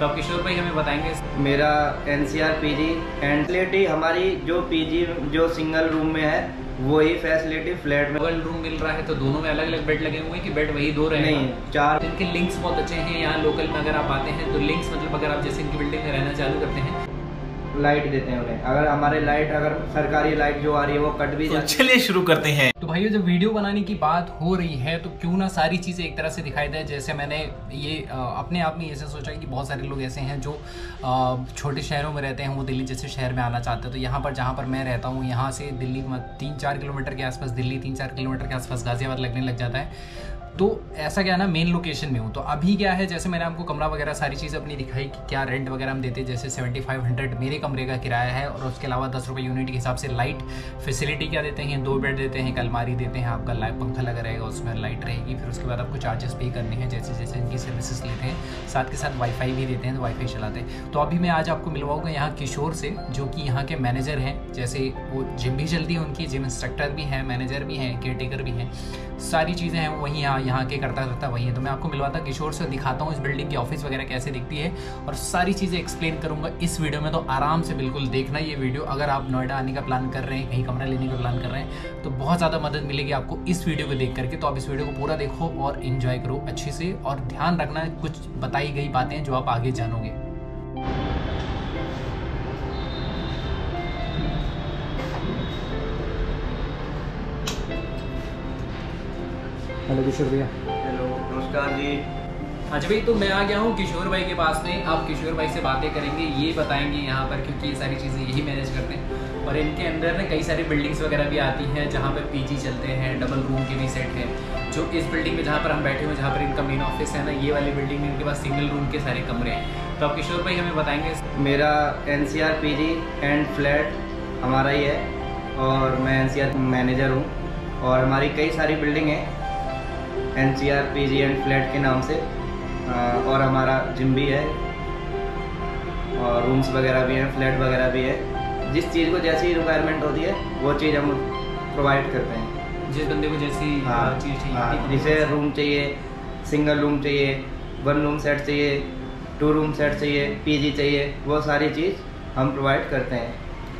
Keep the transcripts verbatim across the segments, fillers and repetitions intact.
तो अब किशोर भाई हमें बताएंगे। मेरा एनसीआर पीजी एंड फैसिलिटी हमारी जो पीजी जो सिंगल रूम में है वही फैसिलिटी फ्लैट में। डबल रूम मिल रहा है तो दोनों में अलग अलग बेड लगे हुए हैं कि बेड वही दो रहेगा? नहीं, चार। इनके लिंक्स बहुत अच्छे हैं। यहाँ लोकल में अगर आप आते हैं तो लिंक्स मतलब अगर आप जैसे इनकी बिल्डिंग में रहना चालू करते हैं लाइट देते हैं उन्हें। अगर हमारे लाइट अगर सरकारी लाइट जो आ रही है वो कट भी तो चलिए शुरू करते हैं। तो भाइयों जब वीडियो बनाने की बात हो रही है तो क्यों ना सारी चीज़ें एक तरह से दिखाई दे। जैसे मैंने ये अपने आप में ऐसे सोचा कि बहुत सारे लोग ऐसे हैं जो छोटे शहरों में रहते हैं, वो दिल्ली जैसे शहर में आना चाहते हैं। तो यहाँ पर जहाँ पर मैं रहता हूँ यहाँ से दिल्ली तीन चार किलोमीटर के आसपास दिल्ली तीन चार किलोमीटर के आसपास गाजियाबाद लगने लग जाता है। तो ऐसा क्या है ना, मेन लोकेशन में हूँ। तो अभी क्या है, जैसे मैंने आपको कमरा वगैरह सारी चीज़ अपनी दिखाई कि क्या रेंट वगैरह हम देते हैं। जैसे सेवेंटी फाइव हंड्रेड मेरे कमरे का किराया है और उसके अलावा दस रुपये यूनिट के हिसाब से लाइट फैसिलिटी क्या देते हैं, दो बेड देते हैं, एक अलमारी देते हैं, आपका लाइट पंखा लगा रहेगा, उसमें लाइट रहेगी। फिर उसके बाद आपको चार्जेस पे करने हैं जैसे जैसे इनकी सर्विसेज लेते हैं। साथ के साथ वाईफाई भी देते हैं, तो वाईफाई चलाते हैं। तो अभी मैं आज आपको मिलवाऊंगा यहाँ किशोर से, जो कि यहाँ के मैनेजर हैं। जैसे वो जिम भी चलती है उनकी, जिम इंस्ट्रक्टर भी हैं, मैनेजर भी हैं, केयर टेकर भी हैं, सारी चीज़ें हैं वहीं यहाँ यहाँ के करता रहता वही है। तो मैं आपको मिलवाता किशोर से, दिखाता हूँ इस बिल्डिंग की ऑफिस वगैरह कैसे दिखती है और सारी चीज़ें एक्सप्लेन करूँगा इस वीडियो में। तो आराम से बिल्कुल देखना ये वीडियो। अगर आप नोएडा आने का प्लान कर रहे हैं, कहीं कमरा लेने का प्लान कर रहे हैं, तो बहुत ज़्यादा मदद मिलेगी आपको इस वीडियो को देख करके। तो आप इस वीडियो को पूरा देखो और इन्जॉय करो अच्छे से, और ध्यान रखना कुछ बताई गई बातें जो आप आगे जानोगे। हेलो किशोर भैया। हेलो, नमस्कार जी। अच्छा भाई, तो मैं आ गया हूँ किशोर भाई के पास में। आप किशोर भाई से बातें करेंगे, ये बताएंगे यहाँ पर, क्योंकि ये सारी चीज़ें यही मैनेज करते हैं। और इनके अंदर ना कई सारी बिल्डिंग्स वगैरह भी आती हैं जहाँ पर पीजी चलते हैं, डबल रूम के भी सेट हैं। जो इस बिल्डिंग में जहाँ पर हम बैठे हुए, जहाँ पर इनका मेन ऑफिस है ना, ये वाली बिल्डिंग में इनके पास सिंगल रूम के सारे कमरे हैं। तो आप किशोर भाई हमें बताएंगे। मेरा एनसीआर पीजी एंड फ्लैट हमारा ही है और मैं एनसीआर मैनेजर हूँ। और हमारी कई सारी बिल्डिंग हैं एनसीआर पीजी एंड फ्लैट के नाम से। और हमारा जिम भी है और रूम्स वगैरह भी हैं, फ्लैट वगैरह भी है। जिस चीज़ को जैसी रिक्वायरमेंट होती है वो चीज़ हम प्रोवाइड करते हैं। जिस बंदे को जैसी हाँ, चीज़ चाहिए, हाँ, जैसे रूम चाहिए, सिंगल रूम चाहिए, वन रूम सेट चाहिए, टू रूम सेट चाहिए, पीजी चाहिए, वो सारी चीज़ हम प्रोवाइड करते हैं।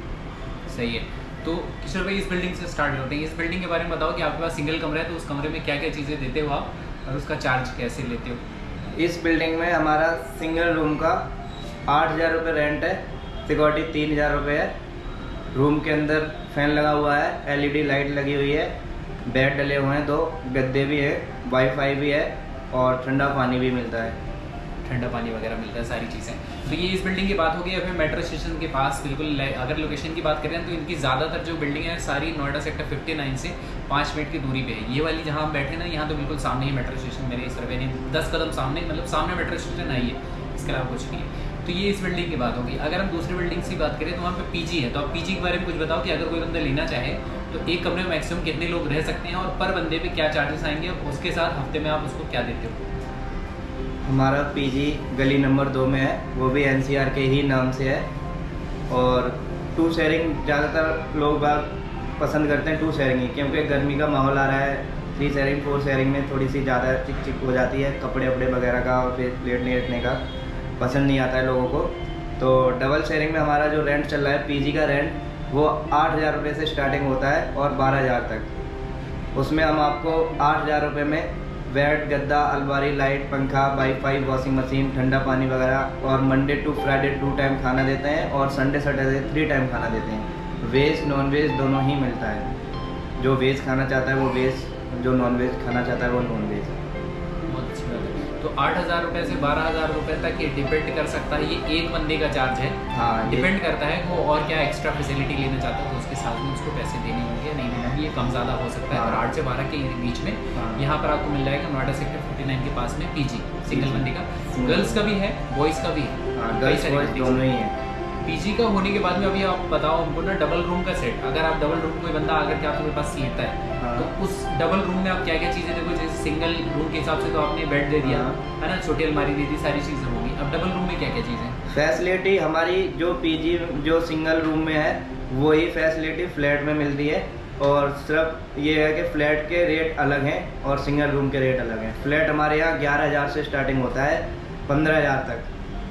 सही है। तो किशोर भाई इस बिल्डिंग से स्टार्ट करते हैं। इस बिल्डिंग के बारे में बताओ कि आपके पास सिंगल कमरा है तो उस कमरे में क्या क्या चीज़ें देते हो आप और उसका चार्ज कैसे लेते हो? इस बिल्डिंग में हमारा सिंगल रूम का आठ हज़ार रुपये रेंट है, सिक्योरिटी तीन हज़ार रुपये है। रूम के अंदर फैन लगा हुआ है, एलईडी लाइट लगी हुई है, बेड डले हुए हैं, दो गद्दे भी है, वाईफाई भी है और ठंडा पानी भी मिलता है। ठंडा पानी वगैरह मिलता है, सारी चीज़ें। तो ये इस बिल्डिंग की बात होगी। फिर मेट्रो स्टेशन के पास बिल्कुल, अगर लोकेशन की बात करें तो इनकी ज़्यादातर जो बिल्डिंग है सारी नोएडा सेक्टर फिफ्टी नाइन से पाँच मिनट की दूरी पे है। ये वाली जहाँ हम बैठे ना, यहाँ तो बिल्कुल सामने ही मेट्रो स्टेशन, मेरे इस तरफ नहीं, दस कदम सामने, मतलब सामने मेट्रो स्टेशन आई है, इसके अलावा कुछ नहीं है। तो ये इस बिल्डिंग की बात होगी। अगर हम दूसरी बिल्डिंग की बात करें तो वहाँ पे पीजी है। तो आप पीजी के बारे में कुछ बताओ कि अगर कोई बंदा लेना चाहे तो एक कमरे में मैक्सिमम कितने लोग रह सकते हैं और पर बंदे पे क्या चार्जेस आएंगे, और उसके साथ हफ्ते में आप उसको क्या देते हो? हमारा पीजी गली नंबर दो में है, वो भी एनसीआर के ही नाम से है। और टू शेयरिंग ज़्यादातर लोग बाग पसंद करते हैं, टू शेयरिंग ही, क्योंकि गर्मी का माहौल आ रहा है। थ्री शेयरिंग फोर शेयरिंग में थोड़ी सी ज़्यादा चिक चिक हो जाती है, कपड़े वपड़े वगैरह का, और फिर लेटने लेटने का पसंद नहीं आता है लोगों को। तो डबल शेयरिंग में हमारा जो रेंट चल रहा है पीजी का रेंट, वो आठ हज़ार रुपये से स्टार्टिंग होता है और बारह हज़ार तक। उसमें हम आपको आठ हज़ार रुपये में बेड, गद्दा, अलमारी, लाइट, पंखा, वाईफाई, वॉशिंग मशीन, ठंडा पानी वगैरह, और Monday to Friday two time खाना देते हैं और संडे सैटरडे थ्री टाइम खाना देते हैं। वेज नॉन वेज दोनों ही मिलता है। जो वेज खाना चाहता है वो वेज, जो नॉन वेज खाना चाहता है वो नॉन वेज। बहुत अच्छी बात है। तो आठ हज़ार रुपये से बारह हज़ार रुपये तक ये डिपेंड कर सकता है। ये एक बंदे का चार्ज है। हाँ, डिपेंड करता है वो और क्या एक्स्ट्रा फैसिलिटी लेना चाहता है तो उसके साथ में उसको पैसे देने होंगे या नहीं देने होंगे, ये कम ज़्यादा हो सकता है। हाँ। और आठ से बारह के बीच में हाँ। यहाँ पर आपको मिल जाएगा नोएडा सेक्टर फिफ्टी नाइन के पास में पीजी सिंगल बंदे का। गर्ल्स का भी है, बॉयज़ का भी है। हाँ, गर्ल्स बॉयज़ दोनों ही है। पीजी का होने के बाद में अभी आप बताओ हमको ना, डबल रूम का सेट, अगर आप डबल रूम कोई बंदा आकर के आपके पास लेता है, हाँ। तो उस डबल रूम में आप क्या क्या चीज़ें देखो, जैसे सिंगल रूम के हिसाब से तो आपने बेड दे दिया, हाँ। है ना, छोटी अलमारी दे दी, सारी चीज़ें होगी। अब डबल रूम में क्या क्या चीज़ें? फैसिलिटी हमारी जो पीजी जो सिंगल रूम में है वही फैसिलिटी फ्लैट में मिलती है। और सिर्फ ये है कि फ्लैट के रेट अलग हैं और सिंगल रूम के रेट अलग हैं। फ्लैट हमारे यहाँ ग्यारह हज़ार से स्टार्टिंग होता है पंद्रह हज़ार तक।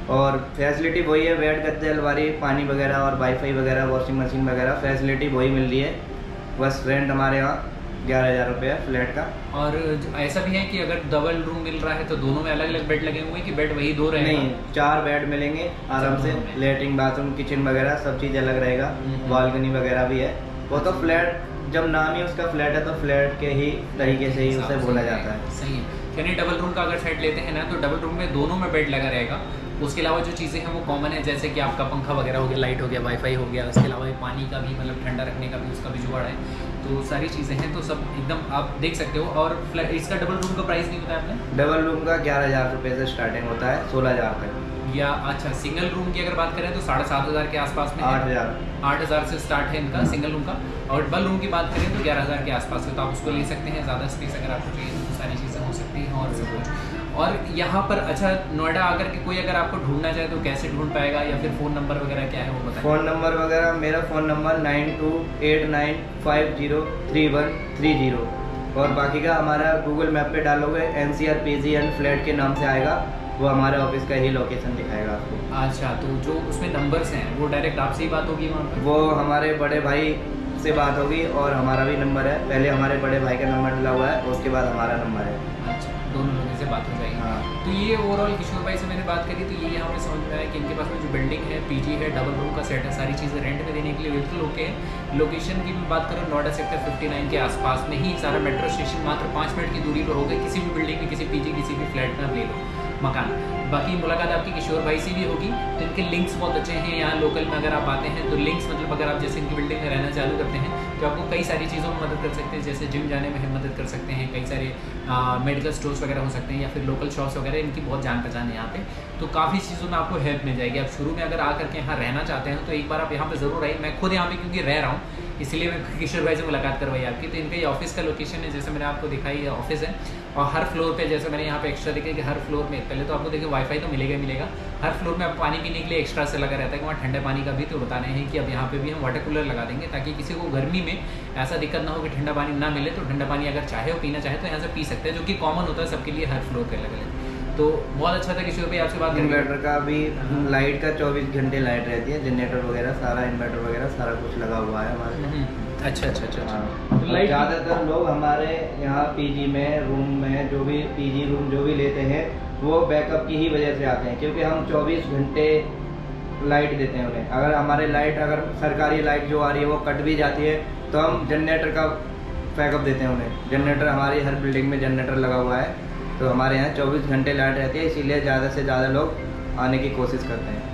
और फैसिलिटी वही है, बेड गद्दे अलमारी पानी वगैरह और वाईफाई वगैरह वॉशिंग मशीन वगैरह फैसिलिटी वही मिल रही है। बस रेंट हमारे यहाँ ग्यारह हज़ार रुपये है फ्लैट का। और ऐसा भी है कि अगर डबल रूम मिल रहा है तो दोनों में अलग अलग बेड लगे हुए हैं कि बेड वही दो रहेगा? नहीं, चार बेड मिलेंगे आराम से, लेटरिन बाथरूम किचन वगैरह सब चीज़ अलग रहेगा, बालकनी वगैरह भी है। वो तो फ्लैट जब नाम ही उसका फ्लैट है तो फ्लैट के ही तरीके से ही उसे बोला जाता है। सही है। यानी डबल रूम का अगर सेट लेते हैं ना तो डबल रूम में दोनों में बेड लगा रहेगा। उसके अलावा जो चीज़ें हैं वो कॉमन है, जैसे कि आपका पंखा वगैरह हो गया, लाइट हो गया, वाईफाई हो गया, उसके अलावा पानी का भी मतलब ठंडा रखने का भी उसका भी जुगाड़ है। तो सारी चीज़ें हैं तो सब एकदम आप देख सकते हो। और इसका डबल रूम का प्राइस नहीं बताया आपने? डबल रूम का ग्यारह हज़ार रुपये से स्टार्टिंग होता है सोलह हज़ार तक। या अच्छा, सिंगल रूम की अगर बात करें तो साढ़े सात हज़ार के आसपास में, आठ हज़ार आठ हज़ार से स्टार्ट है इनका सिंगल रूम का। और डबल रूम की बात करें तो ग्यारह हज़ार के आसपास है, तो आप उसको ले सकते हैं। ज़्यादा स्पेस अगर आपको चाहिए तो सारी चीज़ें हो सकती हैं और सब कुछ। और यहाँ पर अच्छा, नोएडा आकर के कोई अगर आपको ढूंढना चाहे तो कैसे ढूंढ पाएगा, या फिर फ़ोन नंबर वगैरह क्या है वो बताएं? फ़ोन नंबर वगैरह मेरा phone number nine two eight nine five zero three one three zero. और बाकी का हमारा गूगल मैप पे डालोगे N C R P G and flat के नाम से आएगा, वो हमारे ऑफिस का ही लोकेशन दिखाएगा आपको। अच्छा, तो जो उसमें नंबर्स हैं वो डायरेक्ट आपसे ही बात होगी वहाँ पर? वो हमारे बड़े भाई से बात होगी और हमारा भी नंबर है। पहले हमारे बड़े भाई का नंबर डला हुआ है, उसके बाद हमारा नंबर है। अच्छा, दोनों लोगों से बात हो जाएगी। हाँ। तो ये ओवरऑल किशोर भाई से मैंने बात करी तो ये यहाँ पे समझ में आया कि इनके पास में जो बिल्डिंग है, पीजी है, डबल रूम का सेट है, सारी चीज़ें रेंट पे देने के लिए बिल्कुल ओके है। लोकेशन की भी बात करें, नोएडा सेक्टर उनसठ के आसपास में ही सारा मेट्रो स्टेशन मात्र पाँच मिनट की दूरी पर होगा। किसी भी बिल्डिंग में, किसी पीजी, किसी भी फ्लैट में आप ले लो मकान। बाकी मुलाकात आपकी किशोर भाई से भी होगी। तो इनके लिंक्स बहुत अच्छे हैं। यहाँ लोकल में अगर आप आते हैं तो लिंक्स मतलब अगर आप जैसे इनकी बिल्डिंग में रहना चालू करते हैं तो आपको कई सारी चीज़ों में मदद कर सकते हैं, जैसे जिम जाने में मदद कर सकते हैं, कई सारे मेडिकल स्टोर्स वगैरह हो सकते हैं, या फिर लोकल शॉप्स वगैरह, इनकी बहुत जान पहचान है यहाँ पे। तो काफ़ी चीज़ों में आपको हेल्प मिल जाएगी। आप शुरू में अगर आकर के यहाँ रहना चाहते हैं तो एक बार आप यहाँ पे ज़रूर आइए। मैं खुद यहाँ पे क्योंकि रह रहा हूँ इसलिए मैं किशोर भाई से मुलाकात करवाई आपकी। तो इनका ये ऑफिस का लोकेशन है, जैसे मैंने आपको दिखाई, ये ऑफिस है। और हर फ्लोर पे, जैसे मैंने यहाँ पे एक्स्ट्रा देखा कि हर फ्लोर में, पहले तो आपको देखिए वाईफाई तो मिलेगा ही मिलेगा, हर फ्लोर में आप पानी पीने के लिए एक्स्ट्रा से लगा रहता है कि वहाँ ठंडे पानी का भी तो बता रहे हैं कि अब यहाँ पे भी हम वाटर कूलर लगा देंगे, ताकि किसी को गर्मी में ऐसा दिक्कत ना हो कि ठंडा पानी ना मिले। तो ठंडा पानी अगर चाहे वो पीना चाहे तो यहाँ से पी सकते हैं, जो कि कॉमन होता है सबके लिए हर फ्लोर पर अलग अलग। तो बहुत अच्छा था किशोर भाई आपसे बात करेंगे। इन्वर्टर का भी, लाइट का चौबीस घंटे लाइट रहती है, जनरेटर वगैरह सारा, इन्वर्टर वगैरह सारा कुछ लगा हुआ है हमारे। अच्छा अच्छा अच्छा हाँ। तो लाइट ज़्यादातर लोग हमारे यहाँ पीजी में, रूम में, जो भी पीजी रूम जो भी लेते हैं वो बैकअप की ही वजह से आते हैं, क्योंकि हम चौबीस घंटे लाइट देते हैं उन्हें। अगर हमारे लाइट, अगर सरकारी लाइट जो आ रही है वो कट भी जाती है तो हम जनरेटर का बैकअप देते हैं उन्हें। जनरेटर, हमारी हर बिल्डिंग में जनरेटर लगा हुआ है, तो हमारे यहाँ चौबीस घंटे लाइट रहती है, इसीलिए ज़्यादा से ज़्यादा लोग आने की कोशिश करते हैं।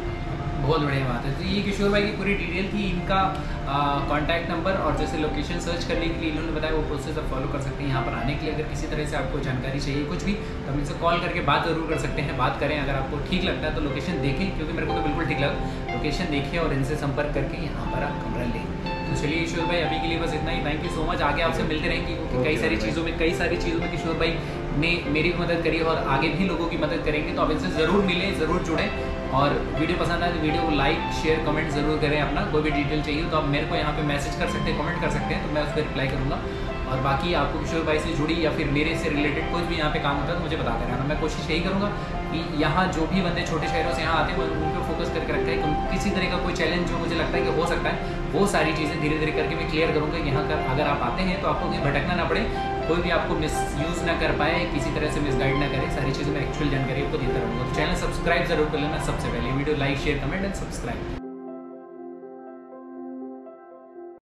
बहुत बढ़िया बात है। तो ये किशोर भाई की पूरी डिटेल थी, इनका कॉन्टैक्ट नंबर और जैसे लोकेशन सर्च करने के लिए इन्होंने बताया वो प्रोसेस आप फॉलो कर सकते हैं। यहाँ पर आने के लिए अगर किसी तरह से आपको जानकारी चाहिए कुछ भी तो हम इनसे कॉल करके बात जरूर कर सकते हैं। बात करें, अगर आपको ठीक लगता है तो लोकेशन देखें, क्योंकि मेरे को तो बिल्कुल ठीक लगा। लोकेशन देखिए और इनसे संपर्क करके यहाँ पर आप कमरा लें। तो चलिए किशोर भाई, अभी के लिए बस इतना ही। Thank you so much. आगे आपसे मिलते रहेंगे, क्योंकि कई सारी चीज़ों में कई सारी चीज़ों में किशोर भाई ने मेरी भी मदद करी और आगे भी लोगों की मदद करेंगे। तो आप इनसे ज़रूर मिलें, ज़रूर जुड़ें। और वीडियो पसंद आए तो वीडियो को लाइक, शेयर, कमेंट ज़रूर करें। अपना कोई भी डिटेल चाहिए तो आप मेरे को यहाँ पे मैसेज कर सकते हैं, कमेंट कर सकते हैं, तो मैं उस पर रिप्लाई करूँगा। और बाकी आपको किशोर भाई से जुड़ी या फिर मेरे से रिलेटेड कुछ भी यहाँ पे काम होता है तो मुझे बताते रहना। मैं कोशिश यही करूँगा कि यहाँ जो भी बंदे छोटे शहरों से यहाँ आते हैं उन पर फोकस करके रखा है कि उनको किसी तरह का कोई चैलेंज जो मुझे लगता है कि हो सकता है, वो सारी चीज़ें धीरे धीरे करके मैं क्लियर करूँगा कि यहाँ का अगर आप आते हैं तो आपको कहीं भटकना ना पड़े, कोई भी आपको मिस यूज़ ना कर पाए, किसी तरह से मिसगाइड ना करे। सारी चीज़ों में एक्चुअल जानकारी आपको देता रहूँगा। तो चैनल सब्सक्राइब जरूर कर लेना सबसे पहले। Video like, share, comment and subscribe.